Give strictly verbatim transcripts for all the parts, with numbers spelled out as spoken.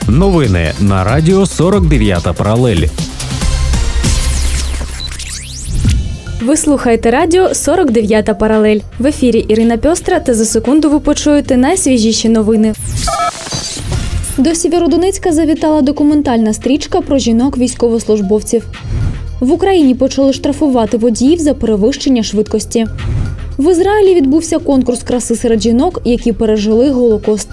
Новини на радіо сорок дев'ята паралель. Ви слухаєте радіо сорок дев'ята паралель. В ефірі Ірина Пьостра, та за секунду ви почуєте найсвіжіші новини. До Сєвєродонецька завітала документальна стрічка про жінок-військовослужбовців. В Україні почали штрафувати водіїв за перевищення швидкості. В Ізраїлі відбувся конкурс краси серед жінок, які пережили Голокост.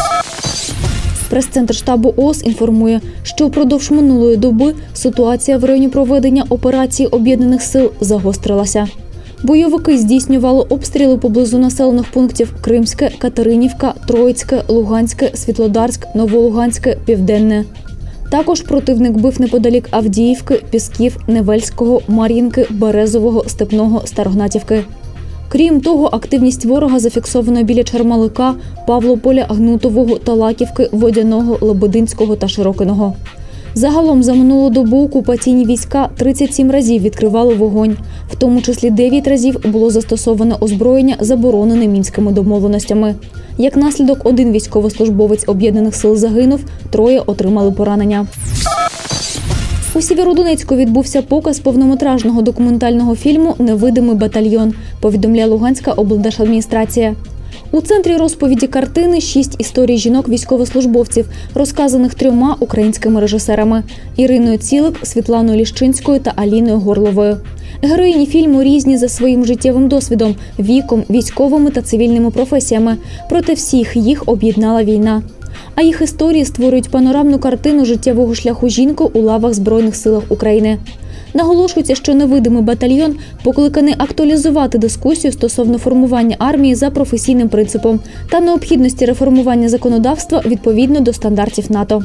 Прес-центр штабу ООС інформує, що впродовж минулої доби ситуація в районі проведення операції Об'єднаних сил загострилася. Бойовики здійснювали обстріли поблизу населених пунктів Кримське, Катеринівка, Троїцьке, Луганське, Світлодарськ, Новолуганське, Південне. Також противник бив неподалік Авдіївки, Пісків, Невельського, Мар'їнки, Березового, Степного, Старогнатівки. Крім того, активність ворога зафіксовано біля Чермалика, Павлополя, Гнутового, Талаківки, Водяного, Лебединського та Широкиного. Загалом за минулу добу окупаційні війська тридцять сім разів відкривали вогонь. В тому числі дев'ять разів було застосоване озброєння, заборонене Мінськими домовленостями. Як наслідок, один військовослужбовець Об'єднаних сил загинув, троє отримали поранення. У Сєвєродонецьку відбувся показ повнометражного документального фільму «Невидимий батальйон», повідомляє Луганська облдержадміністрація. У центрі розповіді картини шість історій жінок-військовослужбовців, розказаних трьома українськими режисерами – Іриною Цілик, Світланою Ліщинською та Аліною Горловою. Героїні фільму різні за своїм життєвим досвідом, віком, військовими та цивільними професіями, проте всіх їх об'єднала війна. А їх історії створюють панорамну картину життєвого шляху жінки у лавах Збройних силах України. Наголошується, що «Невидимий батальйон» покликаний актуалізувати дискусію стосовно формування армії за професійним принципом та необхідності реформування законодавства відповідно до стандартів НАТО.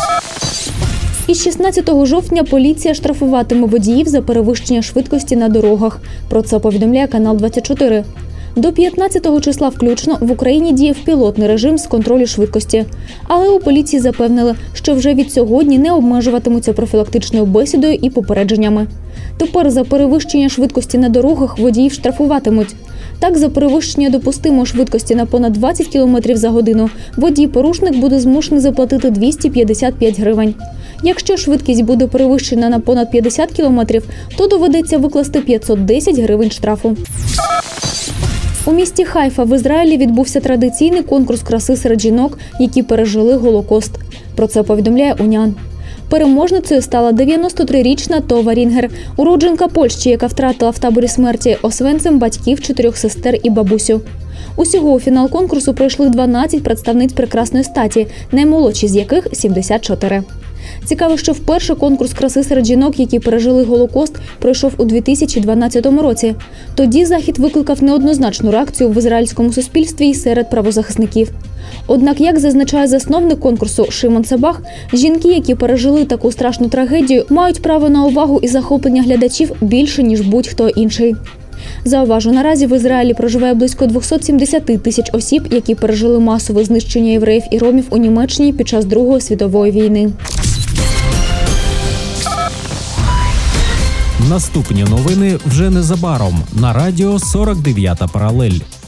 Із шістнадцятого жовтня поліція штрафуватиме водіїв за перевищення швидкості на дорогах. Про це повідомляє канал двадцять чотири. До п'ятнадцятого числа включно в Україні діяв пілотний режим з контролю швидкості. Але у поліції запевнили, що вже від сьогодні не обмежуватимуться профілактичною бесідою і попередженнями. Тепер за перевищення швидкості на дорогах водіїв штрафуватимуть. Так, за перевищення допустимої швидкості на понад двадцять кілометрів за годину водій-порушник буде змушений заплатити двісті п'ятдесят п'ять гривень. Якщо швидкість буде перевищена на понад п'ятдесят кілометрів, то доведеться викласти п'ятсот десять гривень штрафу. У місті Хайфа в Ізраїлі відбувся традиційний конкурс краси серед жінок, які пережили Голокост. Про це повідомляє Унян. Переможницею стала дев'яностотрирічна Това Рінгер, уродженка Польщі, яка втратила в таборі смерті Освенцим батьків, чотирьох сестер і бабусю. Усього у фінал конкурсу пройшли дванадцять представниць прекрасної статі, наймолодші з яких – сімдесят чотири. Цікаво, що вперше конкурс краси серед жінок, які пережили Голокост, пройшов у дві тисячі дванадцятому році. Тоді захід викликав неоднозначну реакцію в ізраїльському суспільстві і серед правозахисників. Однак, як зазначає засновник конкурсу Шимон Сабах, жінки, які пережили таку страшну трагедію, мають право на увагу і захоплення глядачів більше, ніж будь-хто інший. Зауважу, наразі в Ізраїлі проживає близько двісті сімдесят тисяч осіб, які пережили масове знищення євреїв і ромів у Німеччині під час Другої світової війни. Наступні новини вже незабаром на радіо сорок дев'ята паралель.